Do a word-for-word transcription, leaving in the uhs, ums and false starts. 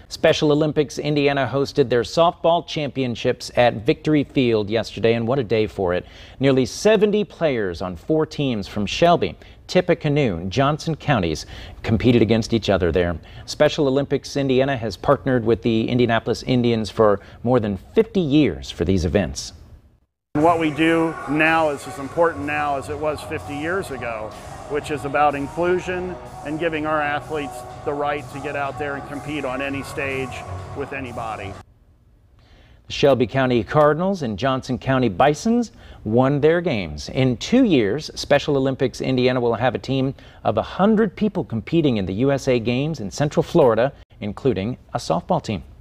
Special Olympics Indiana hosted their softball championships at Victory Field yesterday, and what a day for it. Nearly seventy players on four teams from Shelby, Tippecanoe, and Johnson counties competed against each other there. Special Olympics Indiana has partnered with the Indianapolis Indians for more than fifty years for these events. What we do now is as important now as it was fifty years ago, which is about inclusion and giving our athletes the right to get out there and compete on any stage with anybody. The Shelby County Cardinals and Johnson County Bisons won their games. In two years, Special Olympics Indiana will have a team of one hundred people competing in the U S A Games in Central Florida, including a softball team.